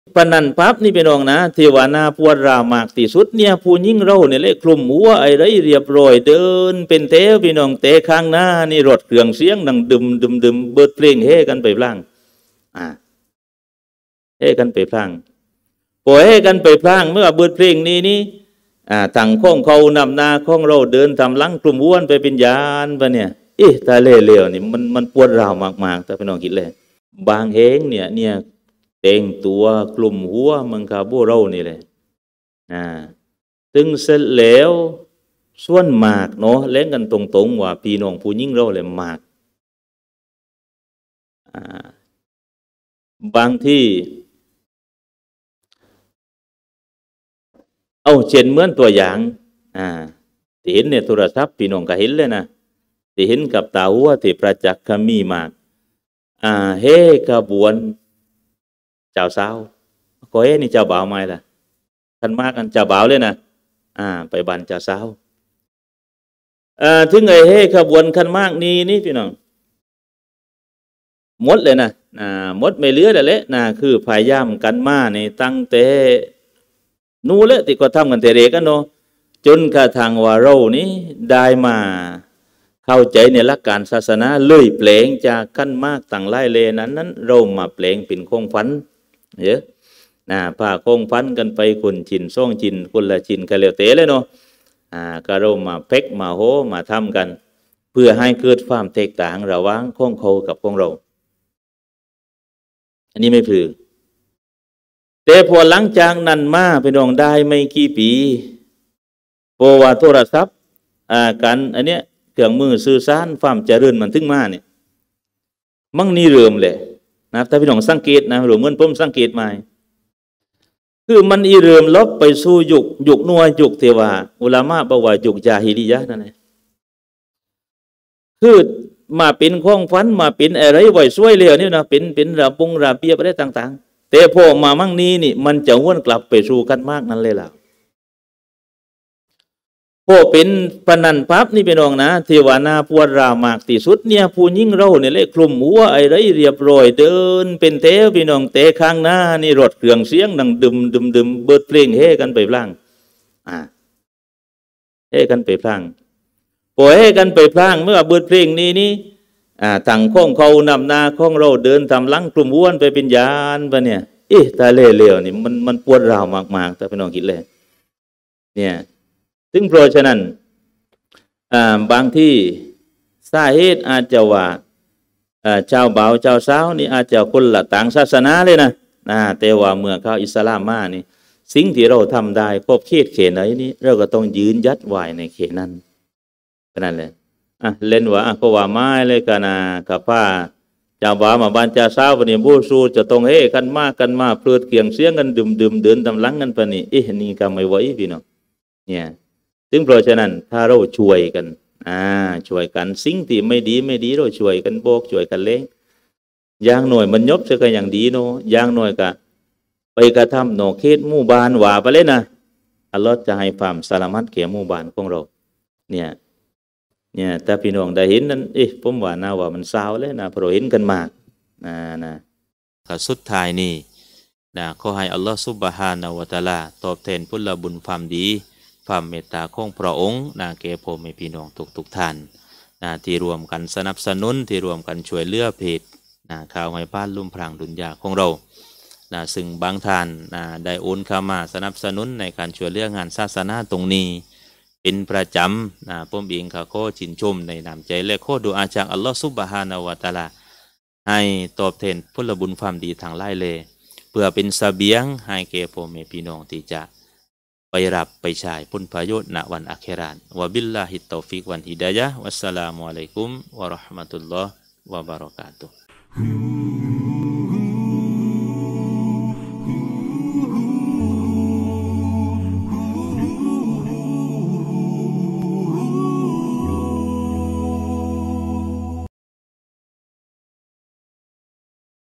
ปนันปั๊บนี่เป็นองนะเทวานาปวดรามากที่สุดเนี่ยผู้ยิ่งเราเนี่ยเลยคลุมหัวไอ้ไรเรียบร้อยเดินเป็นเทวพี่น้องเตะข้างหน้านี่รถเครื่องเสียงดังดึมเบิดเพลงเฮกันไปพลางเฮกันไปพลางพอเฮกันไปพลางเมื่อเบิดเพลงนี้ต่างข้องเขานำนาข้องเราเดินทำลังกลุ่มอ้วนไปเป็นยานปะเนี่ยตาเล่ๆนี่มันปวดราวมากๆแต่พี่น้องคิดเลยบางเฮงเนี่ยแต่งตัวกลุ่มหัวมังคาบูเรานี่เลยตึงเสร็จแล้วส่วนมากเนาะเล่นกันตรงๆว่าพี่น้องผู้ยิ่งเราเลยมากบางที่เอาเช่นเหมือนตัวอย่างที่เห็นในโทรศัพท์พี่น้องก็เห็นเลยนะที่เห็นกับตาหัวที่ประจักษ์มีมากเฮกระบวนเจ้าสาวก็นี่เจ้าบ่าวไม่ล่ะท่านมากกันเจ้าบ่าวเลยนะไปบันเจ้าสาวถึงไอ้เฮขบวนขันมากนี่พี่น้องหมดเลยนะหมดไม่เหลือเลยนะคือพยายามกันมาในตั้งแต่นู้นเลยที่ก็ทำกันแต่เด็กกันเนาะจนกระทั่งว่าเรานี้ได้มาเข้าใจในหลักการศาสนาเลยเปล่งจากขั้นมากต่างไล่เลนั้นเรามาเปล่งเป็นคงฟันเยอะผ้าคงฟันกันไปคนชินซ่องชินคนละชินกันแล้วเตะเลยเนาะก็เรามาเพ็กมาโหมาทำกันเพื่อให้เกิดความแตกต่างระหว่างของเขากับของเราอันนี้ไม่ผือแต่พอหลังจากนั้นมาไปน้องได้ไม่กี่ปีเพราะว่าโทรศัพท์กันอันเนี้ยเครื่องมือสื่อสารความเจริญมันถึงมาเนี่ยมั่งนี่เริ่มเลยนะถ้าพี่น้องสังเกตนะหรือเหมือนผมสังเกตมาคือมันอีเริ่มลบไปสู่ยุคนัวยุคเทวาอุลามะบอกว่ายุคจาฮิลิยะห์นั่นแหละคือมาเป็นข้องฟันมาเป็นอะไรไว้ช่วยเหลือนี่นะเป็นระเบียบอะไรต่างๆแต่พอมามั่งนี้นี่มันจะวนกลับไปสู่กันมากนั่นเลยล่ะพอเป็นปนันปั๊บนี่เป็นองนะเทวานาปวดรามากที่สุดเนี่ยผู้ยิ่งเราเนี่ยเลยคลุมหัวไอ้ไรเรียบร้อยเดินเป็นเทวพี่น้องเตะข้างหน้านี่รถเครื่องเสียงดังดึมเบิดเพลงเฮกันไปพลางเฮกันไปพลางพอเฮกันไปพลางเมื่อเบิดเพลงนี้ต่างข้องเขานำนาข้องเราเดินทำลังกลุ่มอ้วนไปเป็นยานปะเนี่ยตาเล่ๆนี่มันปวดราวมากๆแต่พี่น้องคิดเลยเนี่ยซึ่งเพราะฉะนั้นบางที่สาเหตุอาจจะว่าเจ้าบ่าวเจ้าสาวนี่อาจจะคนละต่างศาสนาเลยนะแต่ว่าเมื่อเข้าอิสลามมานี่สิ่งที่เราทำได้ครบเขตไหนนี้เราก็ต้องยืนยัดไว้ในเขตนั้นนั่นเลยเล่นว่าก็ว่าไม้เลยกันกับผ้าเจ้าบ่าวมาบ้านเจ้าสาววันนี้บูสูจะต้องเฮกันมากกันมาเพลิดเกี่ยงเสียงกันดื่มเดินตำลังกันปะนี่นี่ก็ไม่ไหวพี่น้องเนี่ยถึงเพราะฉะนั้นถ้าเราช่วยกันสิ่งที่ไม่ดีเราช่วยกันบอกช่วยกันเล้งอย่างหน่อยมันยบจะกันอย่างดีเนาะอย่างหน่อยก็ไปกระทำหนอเขตหมู่บ้านว่าไปเลยนะอัลลอฮ์จะให้ความสลามัตแก่หมู่บ้านของเราเนี่ยแต่พี่น้องได้เห็นนั้นผมว่าน่าว่ามันเศร้าเลยนะเพราะเห็นกันมากนะสุดท้ายนี่ขอให้อัลลอฮ์ซุบฮานะฮูวะตะอาลาตอบแทนผลบุญความดีความเมตตาของพระองค์แก่พ่อแม่พี่น้องทุกท่านที่รวมกันสนับสนุนที่รวมกันช่วยเหลือเพจข่าวให้บ้านลุ่มพรางดุนยาของเราซึ่งบางท่านได้โอนเข้ามาสนับสนุนในการช่วยเหลืองานศาสนาตรงนี้เป็นประจำผมเองขอชื่นชมในน้ำใจและขอดุอาจากอัลลอฮฺซุบฮานะฮูวะตะอาลาให้ตอบแทนผลบุญความดีทางหลายเลยเพื่อเป็นเสบียงให้แก่พ่อแม่พี่น้องที่จะไปรับไปใช้ผลประโยชน์ณวันอาคิเราะห์วะบิลลาฮิตตอฟิกวันฮิดายะฮ์วัสสลามุอะลัยกุมวะเราะห์มะตุลลอฮ์วะบะเราะกาตุฮ์